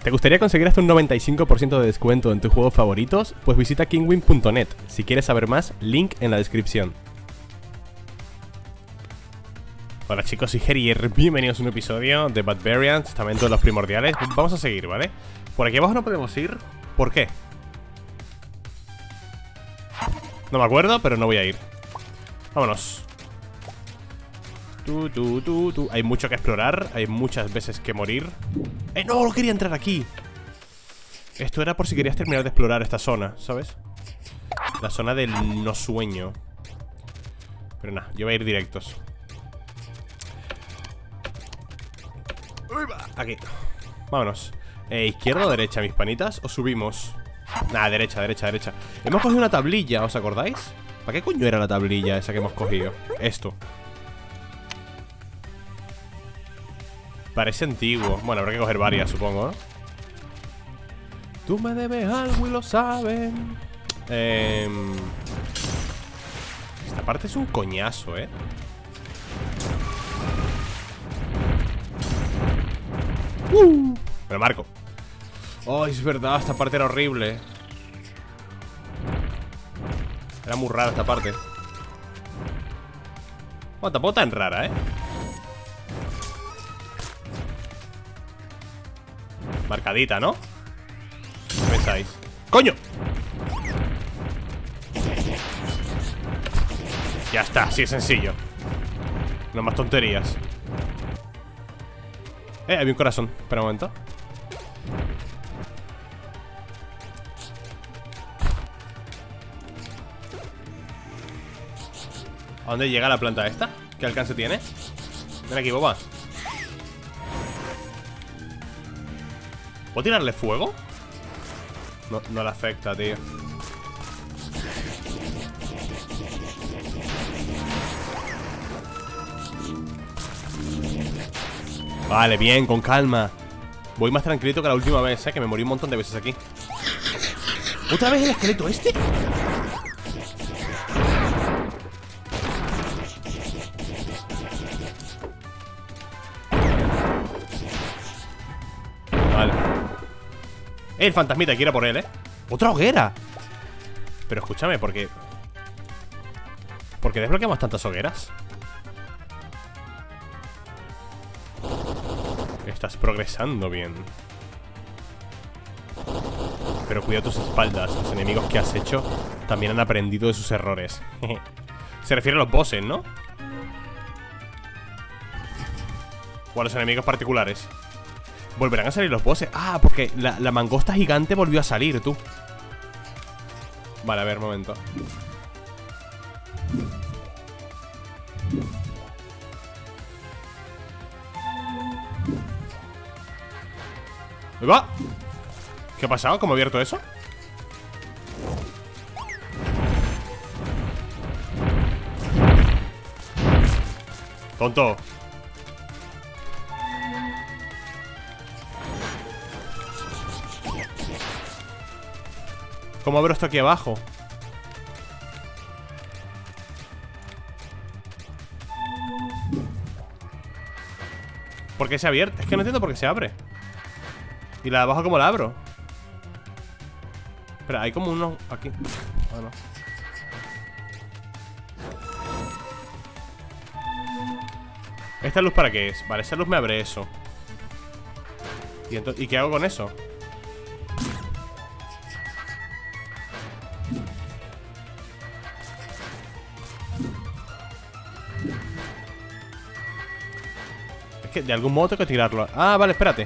¿Te gustaría conseguir hasta un 95% de descuento en tus juegos favoritos? Pues visita kinwin.net. Si quieres saber más, link en la descripción. Hola chicos, soy Gerier, bienvenidos a un episodio de Bad Variants, también todos los primordiales. Vamos a seguir, ¿vale? Por aquí abajo no podemos ir. ¿Por qué? No me acuerdo, pero no voy a ir. Vámonos. Hay mucho que explorar, hay muchas veces que morir. ¡No! No quería entrar aquí. Esto era por si querías terminar de explorar esta zona, ¿sabes? La zona del no sueño. Pero nada, yo voy a ir directos. Aquí. Vámonos. ¿Izquierda o derecha, mis panitas? ¿O subimos? Nada, derecha, derecha, derecha. Hemos cogido una tablilla, ¿os acordáis? ¿Para qué coño era la tablilla esa que hemos cogido? Esto. Parece antiguo. Bueno, habrá que coger varias, supongo, ¿no? Tú me debes algo y lo saben. Esta parte es un coñazo, ¿eh? Me lo marco. Oh, es verdad, esta parte era horrible. Era muy rara esta parte. Bueno, tampoco tan rara, ¿eh? Marcadita, ¿no? ¿Qué pensáis? ¡Coño! Ya está, así es sencillo. No más tonterías. Había un corazón. Espera un momento. ¿A dónde llega la planta esta? ¿Qué alcance tiene? Ven aquí, boba. ¿Puedo tirarle fuego? No le afecta, tío. Vale, bien, con calma. Voy más tranquilito que la última vez, que me morí un montón de veces aquí. ¿Otra vez el esqueleto este? Vale. El fantasmita, quiero por él, ¡Otra hoguera! Pero escúchame, ¿por qué desbloqueamos tantas hogueras? Estás progresando bien. Pero cuida tus espaldas. Los enemigos que has hecho también han aprendido de sus errores. Se refiere a los bosses, ¿no? O a los enemigos particulares. ¿Volverán a salir los bosses? Ah, porque la mangosta gigante volvió a salir, tú. Vale, a ver, un momento. ¡Ahí va! ¿Qué ha pasado? ¿Cómo he abierto eso? ¡Tonto! ¿Cómo abro esto aquí abajo? ¿Por qué se ha abierto? Es que no entiendo por qué se abre. ¿Y la de abajo cómo la abro? Espera, hay como uno aquí. Ah, no. ¿Esta luz para qué es? Vale, esa luz me abre eso. ¿Y qué hago con eso? Es que de algún modo tengo que tirarlo. Ah, vale, espérate.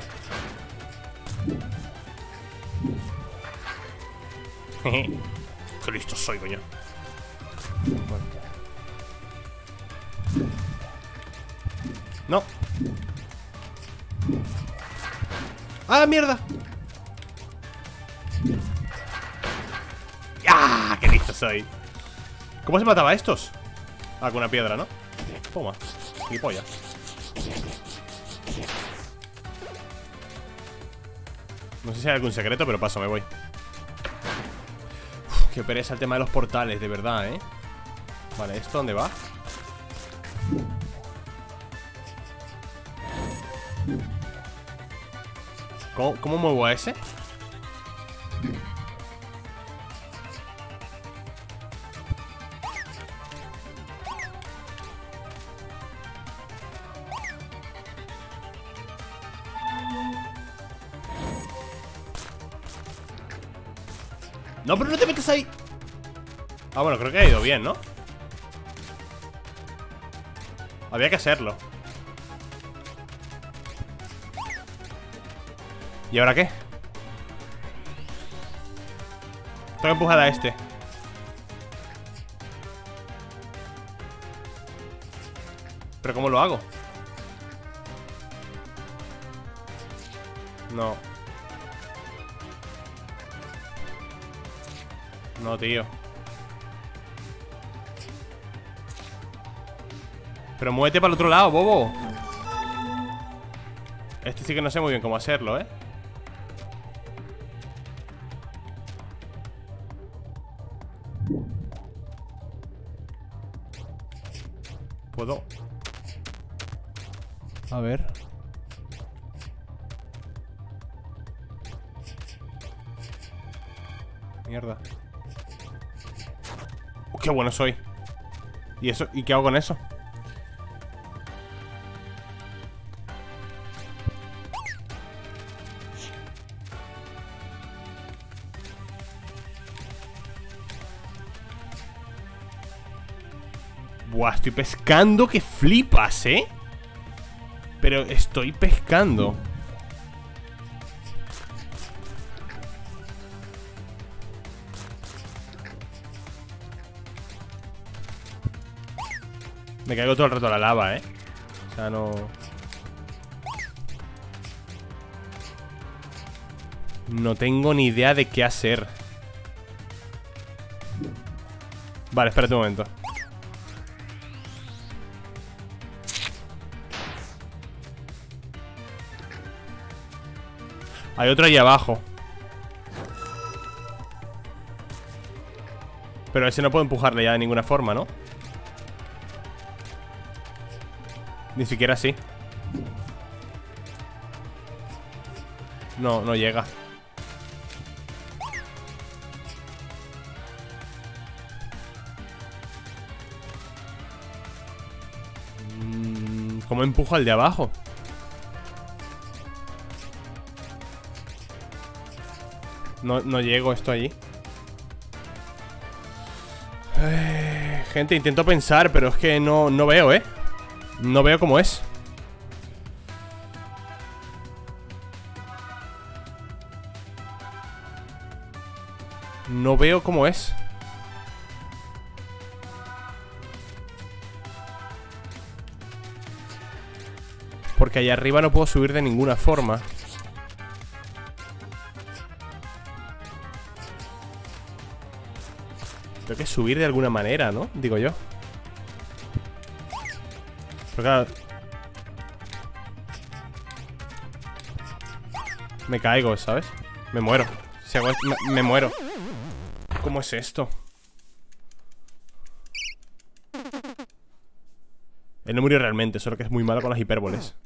Qué listo soy, coño. Bueno. No. ¡Ah, mierda! ¡Ah! ¡Qué listo soy! ¿Cómo se mataba a estos? Ah, con una piedra, ¿no? Toma, gilipollas. No sé si hay algún secreto, pero paso, me voy. Qué pereza el tema de los portales, de verdad, ¿eh? Vale, ¿esto dónde va? ¿Cómo muevo a ese? No, pero no te metes ahí. Ah, bueno, creo que ha ido bien, ¿no? Había que hacerlo. ¿Y ahora qué? Tengo que empujar a este. ¿Pero cómo lo hago? No. No, tío. Pero muévete para el otro lado, bobo. Este sí que no sé muy bien cómo hacerlo, ¿eh? ¿Puedo? A ver. Mierda. ¡Qué bueno soy! ¿Y eso? ¿Y qué hago con eso? Buah, estoy pescando que flipas, ¿eh? Pero estoy pescando. Me caigo todo el rato a la lava, ¿eh? O sea, no... No tengo ni idea de qué hacer. Vale, espérate un momento. Hay otro ahí abajo. Pero ese no puedo empujarle ya de ninguna forma, ¿no? Ni siquiera así. No, no llega. ¿Cómo empujo al de abajo? No llego esto allí. Gente, intento pensar, pero es que no veo, ¿eh? No veo cómo es. No veo cómo es. Porque allá arriba no puedo subir de ninguna forma. Tengo que subir de alguna manera, ¿no? Digo yo. Pero claro, me caigo, ¿sabes? Me muero. Si hago esto, me muero. ¿Cómo es esto? Él no murió realmente, solo que es muy malo con las hipérboles.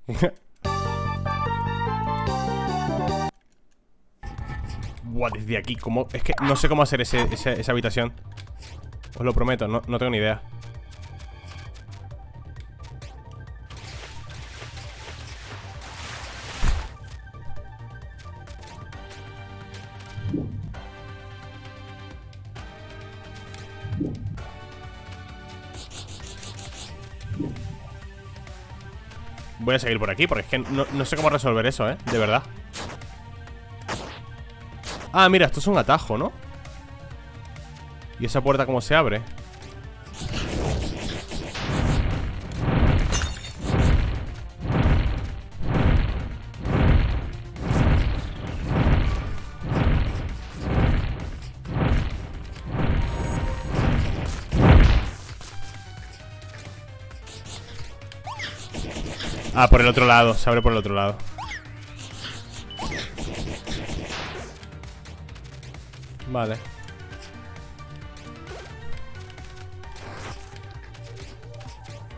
Buah, desde aquí, ¿cómo? Es que no sé cómo hacer esa habitación. Os lo prometo, no tengo ni idea. Voy a seguir por aquí, porque es que no sé cómo resolver eso, ¿eh? De verdad. Ah, mira, esto es un atajo, ¿no? ¿Y esa puerta cómo se abre? Ah, por el otro lado, se abre por el otro lado. Vale.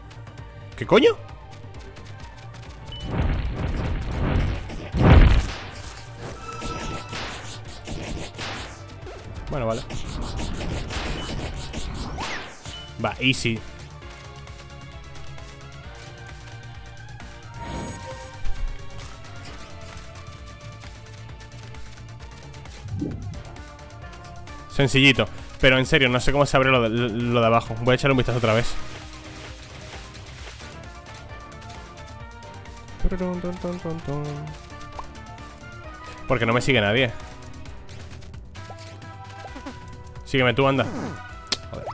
¿Qué coño? Va, easy. Sencillito. Pero en serio, no sé cómo se abre lo de abajo. Voy a echarle un vistazo otra vez. Porque no me sigue nadie. Sígueme tú, anda. Joder.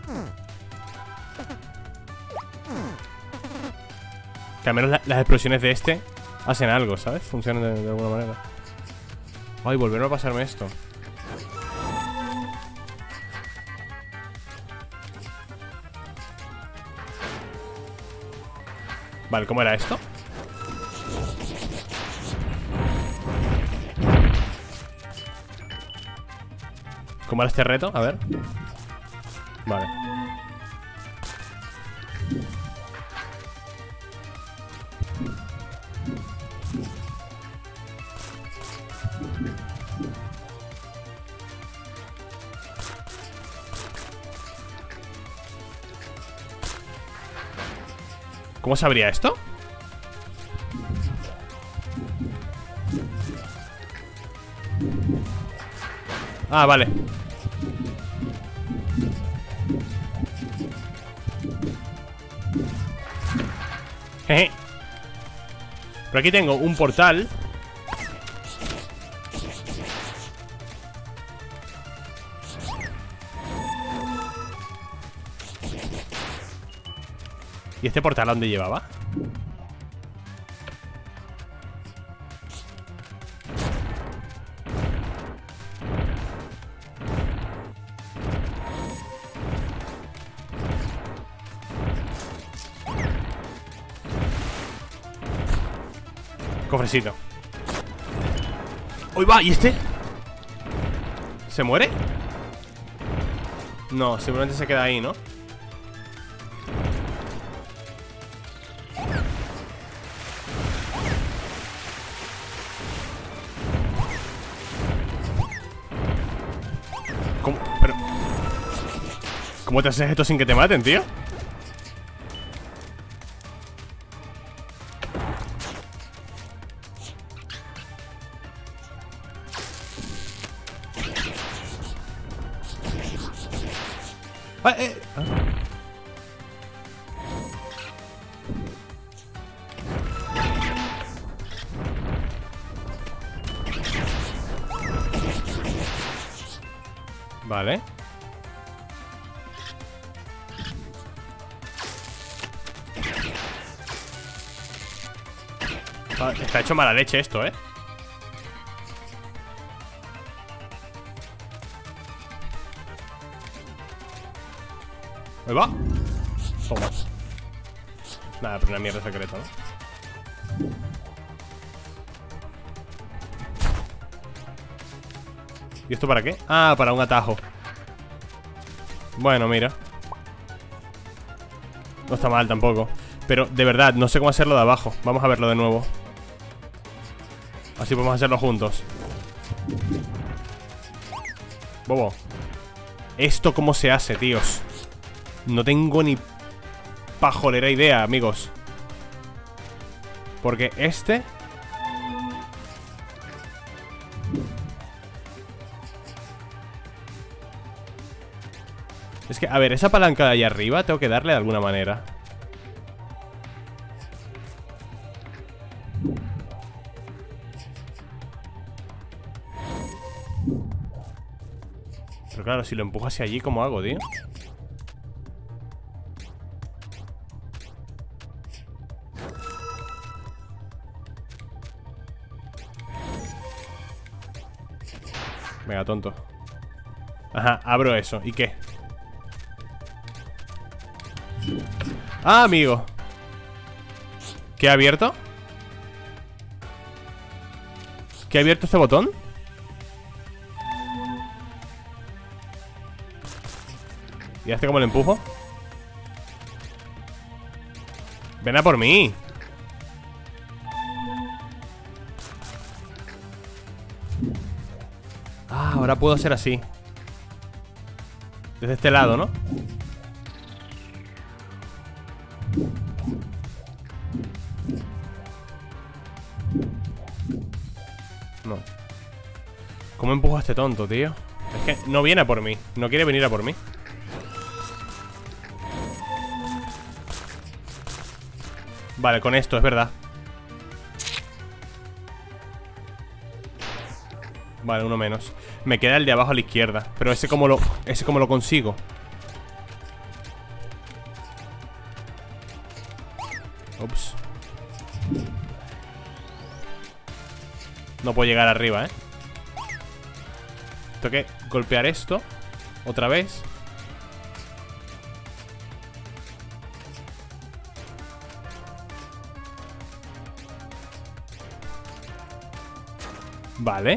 Que al menos las explosiones de este hacen algo, ¿sabes? Funcionan de alguna manera. Ay, volvieron a pasarme esto. Vale, ¿cómo era esto? ¿Cómo era este reto? A ver. Vale. ¿Cómo se abría esto? Ah, vale. Jeje. Pero aquí tengo un portal. ¿Y este portal a dónde llevaba? Cofrecito. ¡Uy, va! ¿Y este? ¿Se muere? No, seguramente se queda ahí, ¿no? ¿Cómo? Pero... ¿Cómo te haces esto sin que te maten, tío? Ah, Vale. Ah, está hecho mala leche esto, ¿eh? Ahí va. Toma. Nada, pero una mierda secreta, ¿no? ¿Y esto para qué? Ah, para un atajo. Bueno, mira. No está mal tampoco. Pero de verdad, no sé cómo hacerlo de abajo. Vamos a verlo de nuevo. Así podemos hacerlo juntos. Bobo. ¿Esto cómo se hace, tíos? No tengo ni pajolera idea, amigos. Porque este... Es que, a ver, esa palanca de ahí arriba tengo que darle de alguna manera. Pero claro, si lo empujo hacia allí, ¿cómo hago, tío? Venga, tonto. Ajá, abro eso. ¿Y qué? Ah, amigo. ¿Qué ha abierto? ¿Qué ha abierto este botón? ¿Y hace cómo le empujo? Ven a por mí. Ah, ahora puedo hacer así. Desde este lado, ¿no? No. ¿Cómo empujo a este tonto, tío? Es que no viene a por mí. No quiere venir a por mí. Vale, con esto, es verdad. Vale, uno menos. Me queda el de abajo a la izquierda. Pero ese como lo consigo. Ups. No puedo llegar arriba, ¿eh? Tengo que golpear esto otra vez. Vale.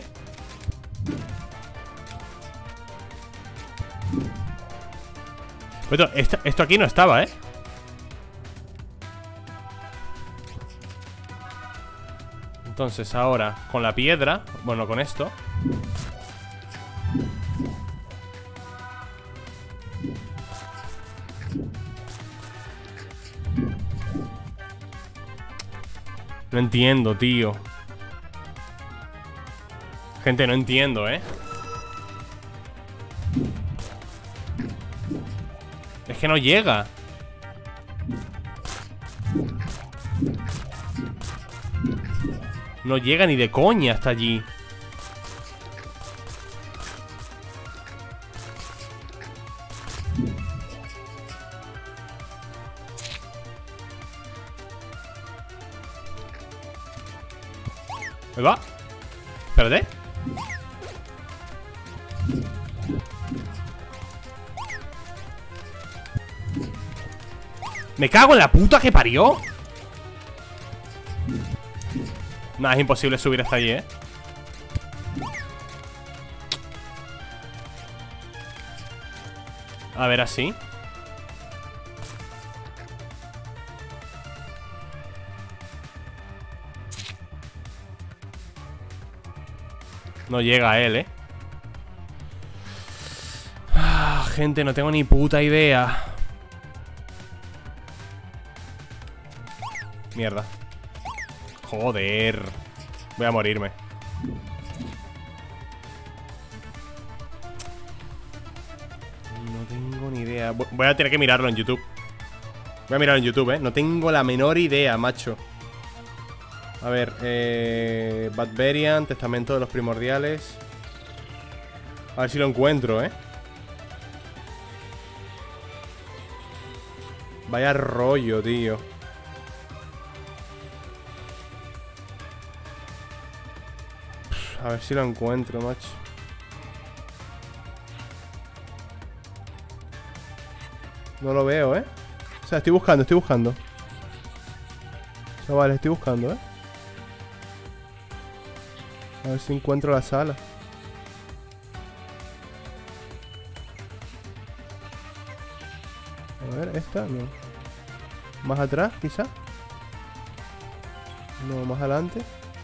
Pero esto aquí no estaba, ¿eh? Entonces ahora con la piedra, bueno, con esto. No entiendo, tío. Gente, no entiendo, ¿eh? Es que no llega. No llega ni de coña hasta allí. Ahí va. Espérate. Me cago en la puta que parió. Nada, es imposible subir hasta allí, ¿eh? A ver, así. No llega a él, ¿eh? Ah, gente, no tengo ni puta idea. Mierda. Joder. Voy a morirme. No tengo ni idea. Voy a tener que mirarlo en YouTube. Voy a mirarlo en YouTube, No tengo la menor idea, macho. A ver, Bad Variant, Testamento de los Primordiales. A ver si lo encuentro, Vaya rollo, tío. A ver si lo encuentro, macho. No lo veo, O sea, estoy buscando. Chavales, estoy buscando, A ver si encuentro la sala. A ver, esta, no. Más atrás, quizá. No, más adelante.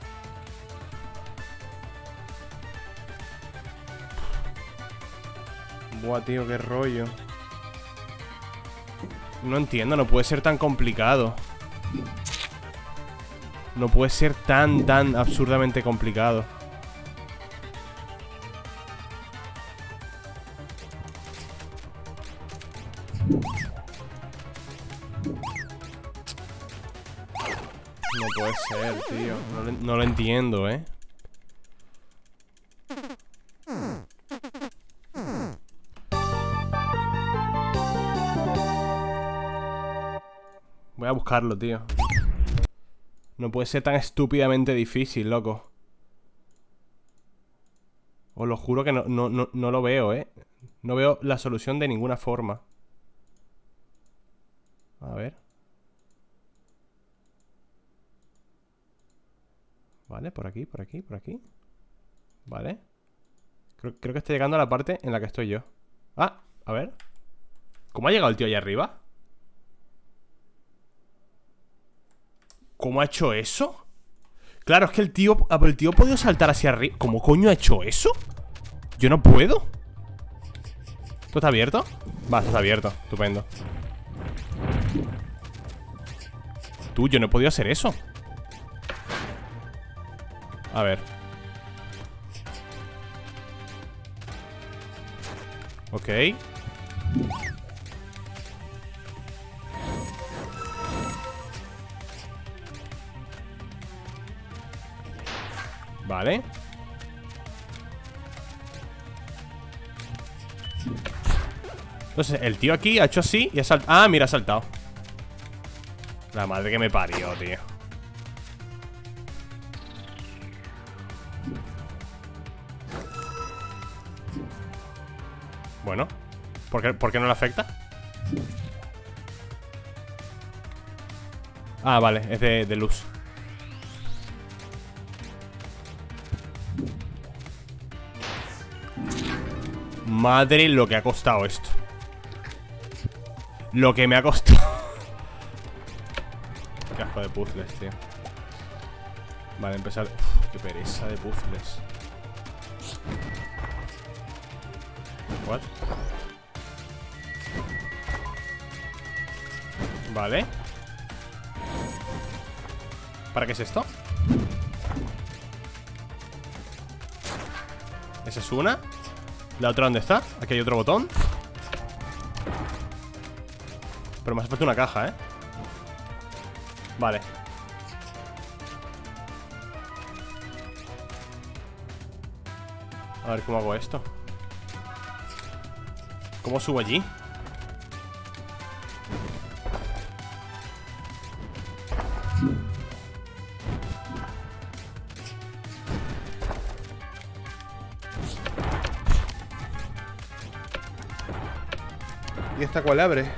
Buah, tío, qué rollo. No entiendo, no puede ser tan complicado. No puede ser tan absurdamente complicado. No puede ser, tío. No lo entiendo, Voy a buscarlo, tío. No puede ser tan estúpidamente difícil, loco. Os lo juro que no lo veo, No veo la solución de ninguna forma. A ver. Vale, por aquí. Vale. Creo que estoy llegando a la parte en la que estoy yo. Ah, a ver. ¿Cómo ha llegado el tío allá arriba? ¿Cómo ha hecho eso? Claro, es que el tío ha podido saltar hacia arriba. ¿Cómo coño ha hecho eso? Yo no puedo. ¿Esto está abierto? Va, esto está abierto, estupendo. Tú, yo no he podido hacer eso. A ver. Ok. Vale. Entonces, el tío aquí ha hecho así y ha saltado. Ah, mira, ha saltado. La madre que me parió, tío. Bueno, ¿por qué no le afecta? Ah, vale, es de luz. Madre, lo que ha costado esto. Lo que me ha costado. Qué asco de puzzles, tío. Vale, empezar. Uf, qué pereza de puzzles. What? Vale. ¿Para qué es esto? Esa es una. ¿La otra dónde está? Aquí hay otro botón. Pero me hace falta una caja, ¿eh? Vale. A ver cómo hago esto. ¿Cómo subo allí? ¿Y esta cuál abre?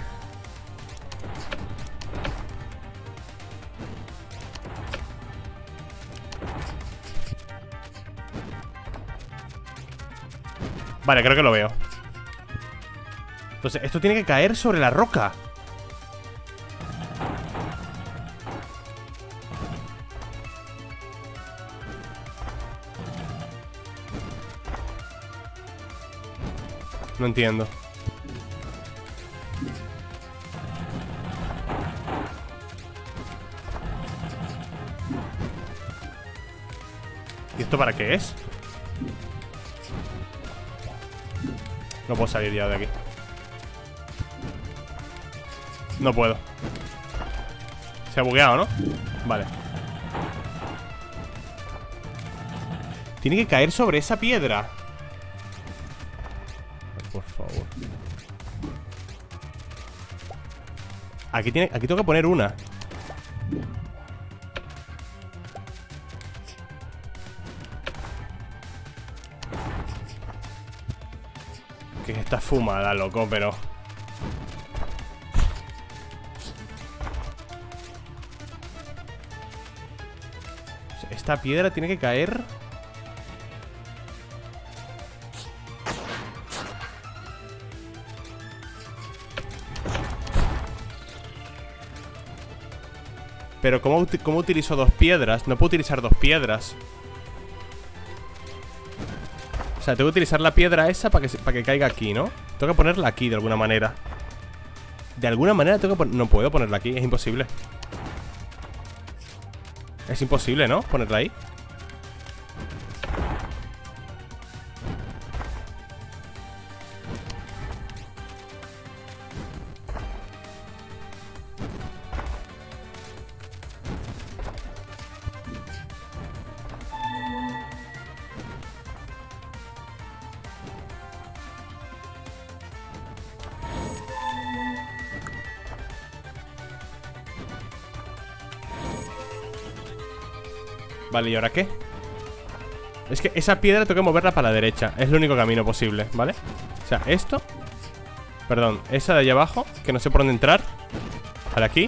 Vale, creo que lo veo. Entonces, esto tiene que caer sobre la roca. No entiendo. ¿Y esto para qué es? No puedo salir ya de aquí. No puedo. Se ha bugueado, ¿no? Vale. Tiene que caer sobre esa piedra. Por favor. Aquí tengo que poner una. Que está fumada, loco, pero... Esta piedra tiene que caer... Pero ¿cómo utilizo dos piedras? No puedo utilizar dos piedras. O sea, tengo que utilizar la piedra esa para que caiga aquí, ¿no? Tengo que ponerla aquí de alguna manera. De alguna manera tengo que no puedo ponerla aquí, es imposible. Es imposible, ¿no? Ponerla ahí. Vale, ¿y ahora qué? Es que esa piedra tengo que moverla para la derecha. Es el único camino posible, ¿vale? O sea, esto. Perdón, esa de allá abajo, que no sé por dónde entrar. Vale, aquí.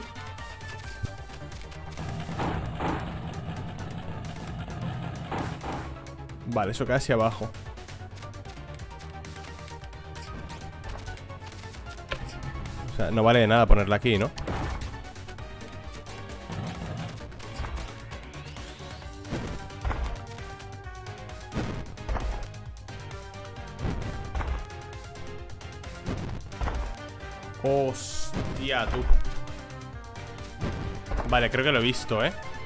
Vale, eso cae hacia abajo. O sea, no vale de nada ponerla aquí, ¿no? Hostia, tú. Vale, creo que lo he visto,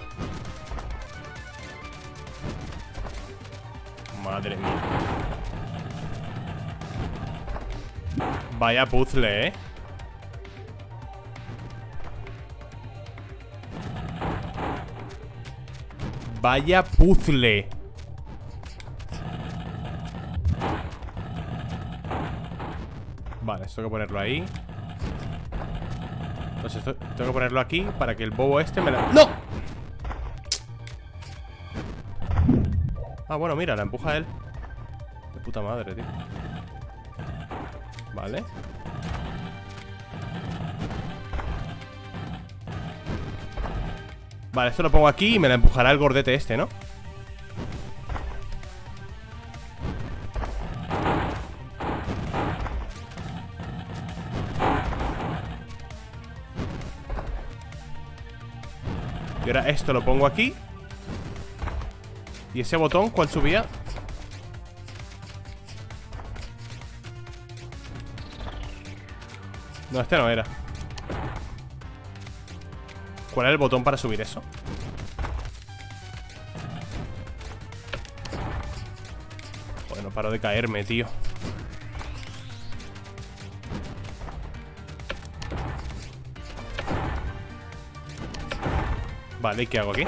Madre mía. Vaya puzzle, Vaya puzzle. Vale, esto tengo que ponerlo ahí. Entonces esto tengo que ponerlo aquí para que el bobo este me la... ¡No! Ah, bueno, mira, la empuja él. De puta madre, tío. Vale. Vale, esto lo pongo aquí y me la empujará el gordete este, ¿no? Y ahora esto lo pongo aquí. ¿Y ese botón cuál subía? No, este no era. ¿Cuál era el botón para subir eso? Joder, no paro de caerme, tío. Vale, ¿y qué hago aquí?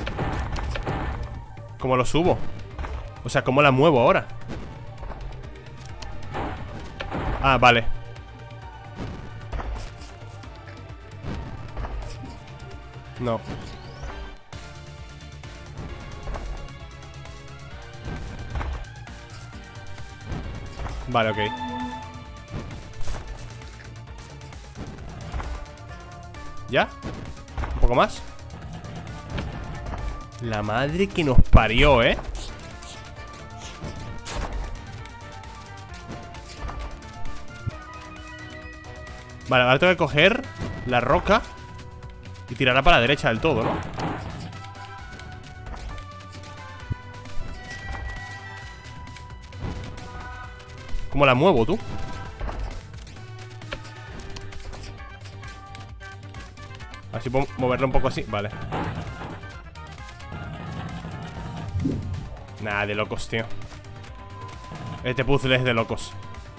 ¿Cómo lo subo? O sea, ¿cómo la muevo ahora? Ah, vale. No. Vale, ok. ¿Ya? ¿Un poco más? La madre que nos parió, Vale, ahora tengo que coger la roca y tirarla para la derecha del todo, ¿no? ¿Cómo la muevo, tú? Así puedo moverla un poco así, vale. Nah, de locos, tío. Este puzzle es de locos.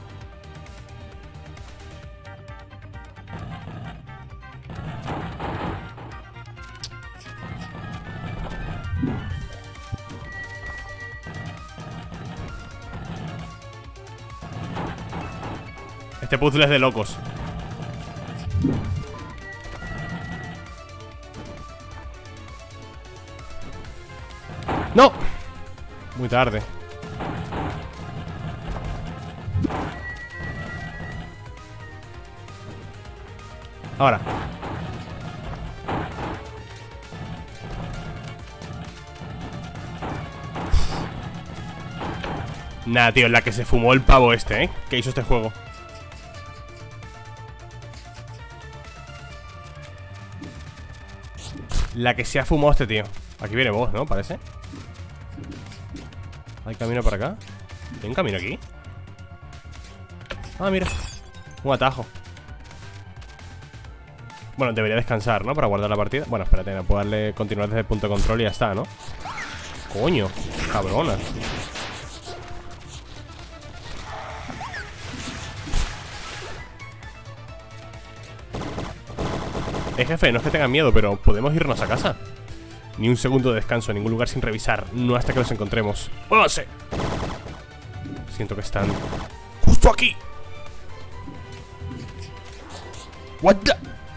Este puzzle es de locos. ¡No! Muy tarde. Ahora. Nah, tío, la que se fumó el pavo este, que hizo este juego. La que se ha fumado este tío. Aquí viene vos, ¿no? Parece. ¿Hay camino para acá? ¿Hay un camino aquí? Ah, mira. Un atajo. Bueno, debería descansar, ¿no? Para guardar la partida. Bueno, espérate, no puedo darle continuar desde el punto de control y ya está, ¿no? Coño, cabrona. Jefe, no es que tengan miedo, pero podemos irnos a casa. Ni un segundo de descanso, ningún lugar sin revisar. No hasta que los encontremos. ¡Muévanse! Siento que están justo aquí. What the...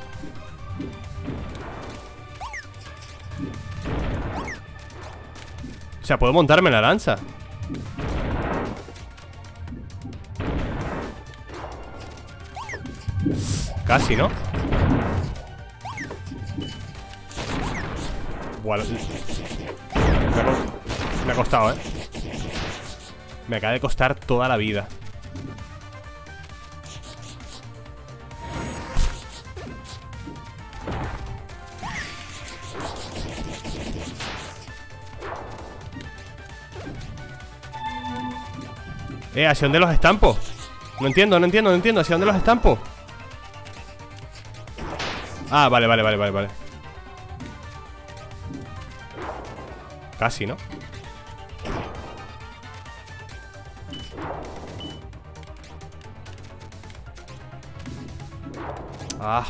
O sea, puedo montarme en la lanza. Casi, ¿no? Bueno, me ha costado, me acaba de costar toda la vida. ¿Hacia dónde los estampo? No entiendo, ¿hacia dónde los estampo? Ah, vale. Casi, ¿no? Ah.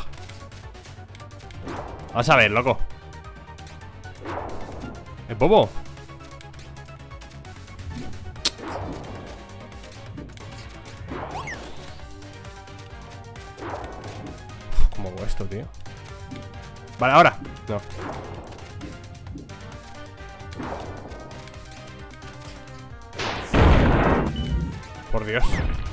Vamos a ver, loco. ¿Es bobo? ¿Cómo hago esto, tío? Vale, ahora. No. Por Dios.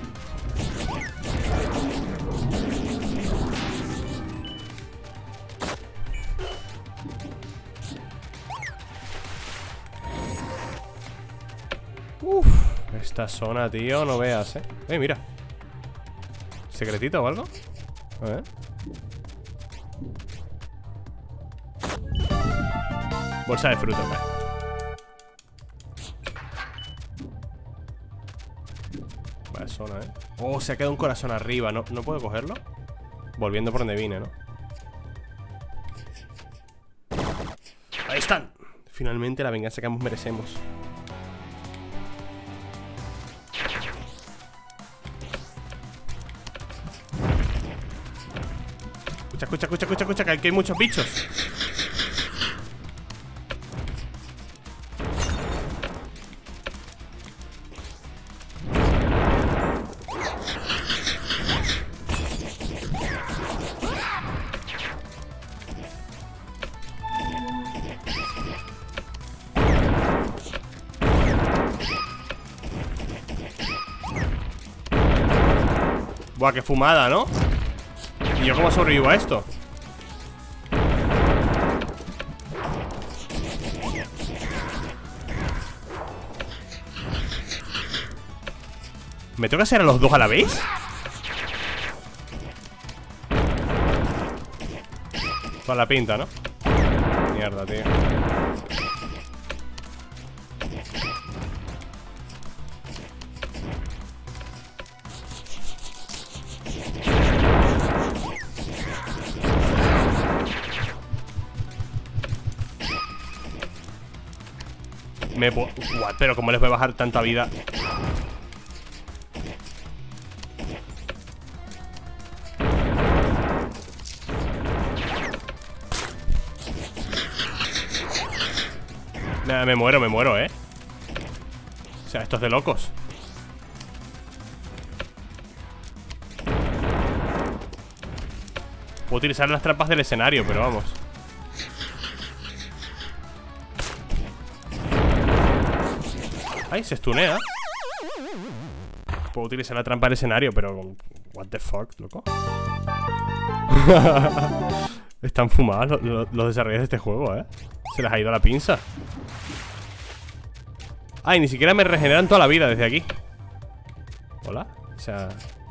Uf, esta zona, tío, no veas, mira. ¿Secretito o algo? A ver. Bolsa de fruta, ¿vale? Vale, zona, Oh, se ha quedado un corazón arriba. ¿No puedo cogerlo? Volviendo por donde vine, ¿no? Ahí están. Finalmente la venganza que ambos merecemos. Escucha, que aquí hay muchos bichos. Buah, qué fumada, ¿no? ¿Y yo cómo sobrevivo a esto? ¿Me toca hacer a los dos a la vez? Con la pinta, ¿no? Mierda, tío. What, pero ¿cómo les voy a bajar tanta vida? Nada, me muero, O sea, esto es de locos. Puedo utilizar las trampas del escenario, pero vamos. Ay, se stunea. Puedo utilizar la trampa del escenario, pero... What the fuck, loco. Están fumados los desarrolladores de este juego, Se les ha ido la pinza. Ay, ni siquiera me regeneran toda la vida desde aquí. Hola. O sea...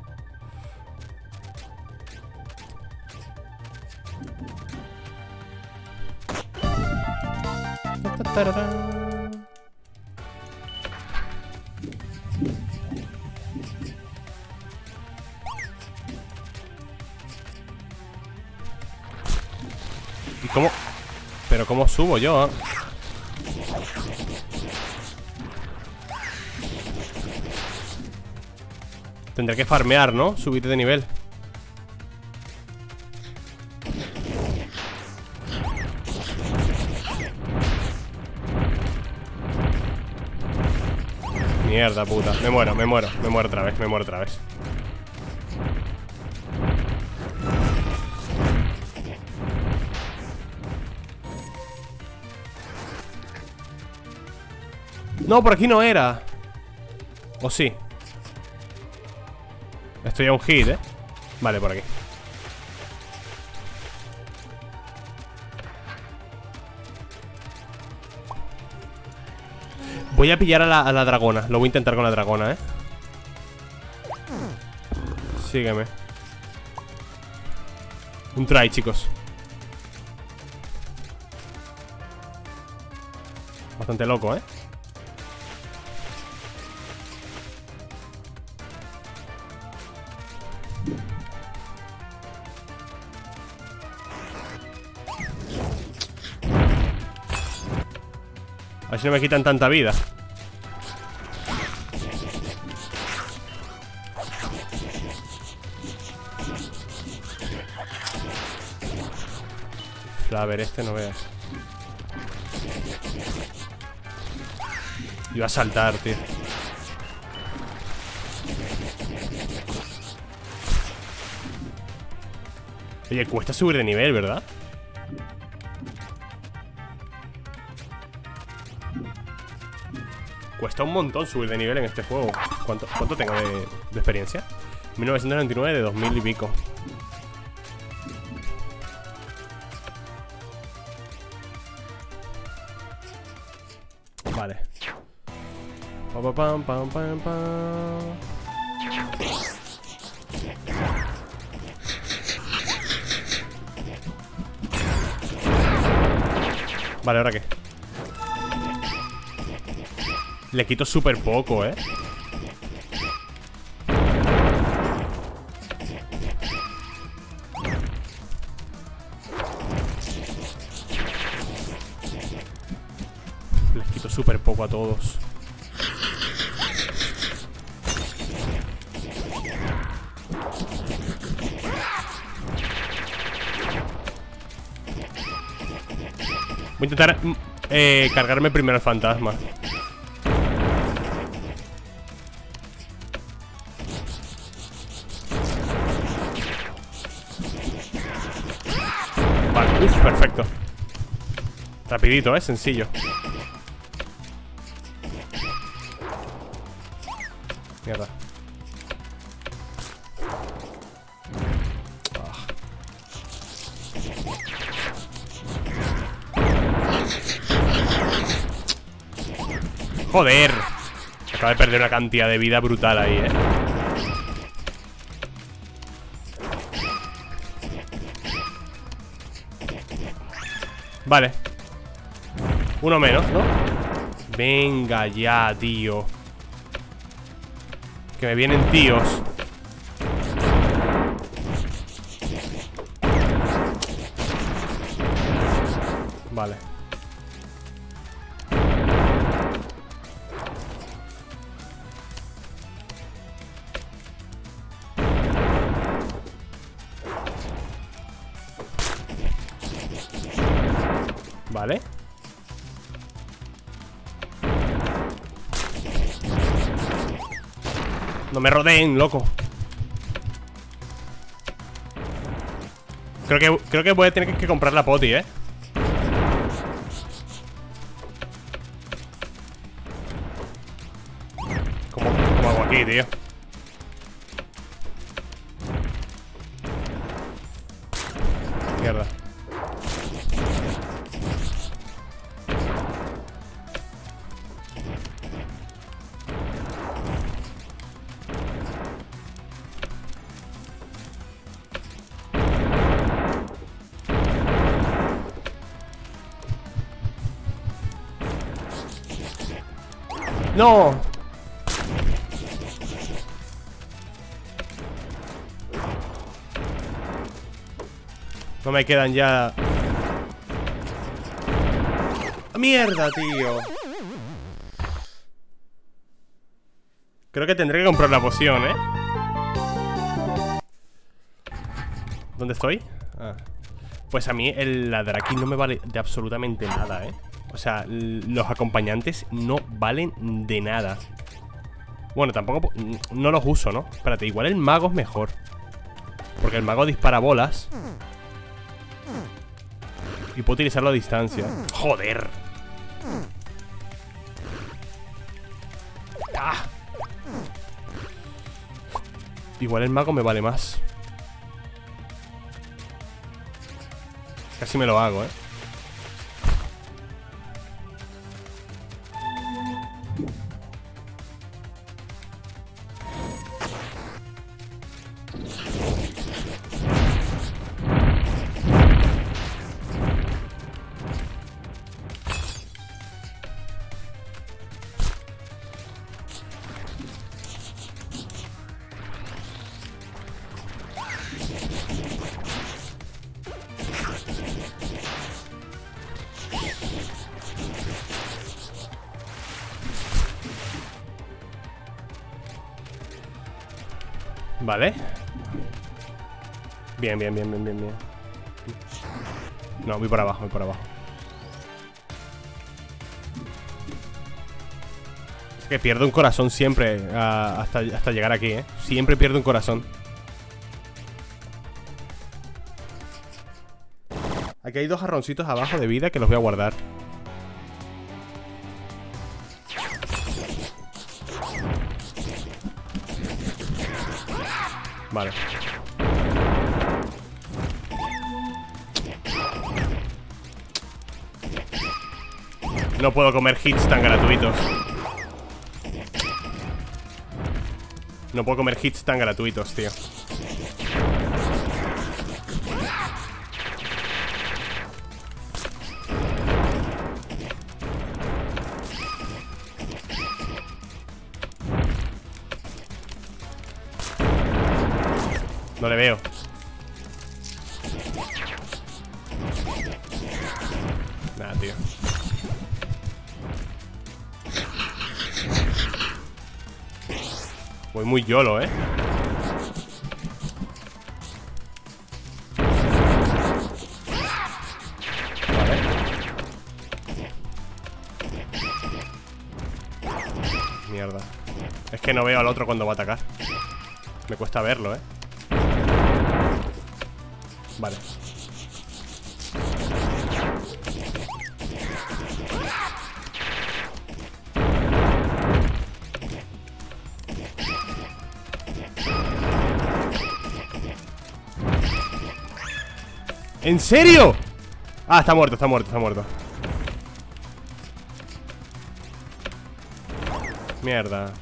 ¿Y cómo? ¿Pero cómo subo yo? Tendré que farmear, ¿no? Subir de nivel. Mierda puta. Me muero otra vez. No, por aquí no era. ¿O sí? Estoy a un hit, Vale, por aquí. Voy a pillar a la dragona. Lo voy a intentar con la dragona, Sígueme. Un try, chicos. Bastante loco, ver si no me quitan tanta vida. A ver, este no veas. Iba a saltar, tío. Oye, cuesta subir de nivel, ¿verdad? Cuesta un montón subir de nivel en este juego. ¿Cuánto tengo de experiencia? 1999 de 2000 y pico. Vale. Pam, pam, pam, pam. Vale, ¿ahora qué? Le quito súper poco, ¿eh? Les quito súper poco a todos. Voy a intentar cargarme primero al fantasma. Vale, perfecto. Rapidito, sencillo. Mierda. Joder. Acabo de perder una cantidad de vida brutal ahí, Vale. Uno menos, ¿no? Venga ya, tío. Que me vienen tíos. Vale. Vale. No me rodeen, loco. Creo que voy a tener que comprar la poti, ¿Cómo hago aquí, tío? Mierda. ¡No! No me quedan ya... ¡Mierda, tío! Creo que tendré que comprar la poción, ¿Dónde estoy? Ah. Pues a mí la Draki no me vale de absolutamente nada, O sea, los acompañantes no valen de nada. Bueno, tampoco... No los uso, ¿no? Espérate, igual el mago es mejor. Porque el mago dispara bolas y puedo utilizarlo a distancia. ¡Joder! ¡Ah! Igual el mago me vale más. Casi me lo hago, Vale. Bien, bien, bien, bien, bien, bien. No, voy por abajo, voy por abajo. Es que pierdo un corazón siempre hasta llegar aquí, ¿eh? Siempre pierdo un corazón. Aquí hay 2 jarroncitos abajo de vida que los voy a guardar. Vale. No puedo comer hits tan gratuitos. No puedo comer hits tan gratuitos, tío. No le veo. Nada, tío. Voy muy YOLO, ¿eh? Vale. Mierda. Es que no veo al otro cuando va a atacar. Me cuesta verlo, ¿eh? Vale. ¿En serio? Ah, está muerto, está muerto, está muerto. Mierda.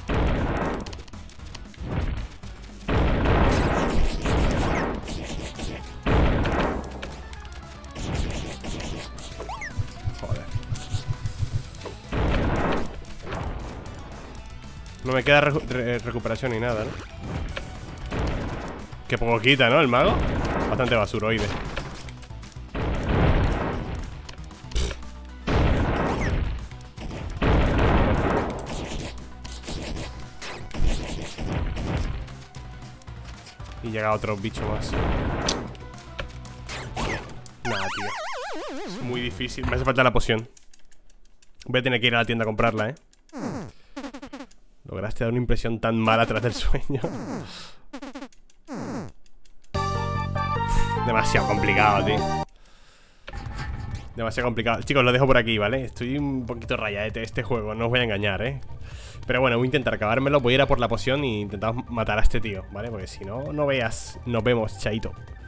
Joder. No me queda recuperación ni nada, ¿no? Qué poco quita, ¿no? El mago. Bastante basuroide. Y llega otro bicho más. Nada, tío. Es muy difícil. Me hace falta la poción. Voy a tener que ir a la tienda a comprarla, ¿eh? Lograste dar una impresión tan mala tras del sueño. Demasiado complicado, tío. Demasiado complicado. Chicos, lo dejo por aquí, ¿vale? Estoy un poquito rayadete de este juego, no os voy a engañar, ¿eh? Pero bueno, voy a intentar acabármelo. Voy a ir a por la poción y intentar matar a este tío, ¿vale? Porque si no, no veas. Nos vemos, chaito.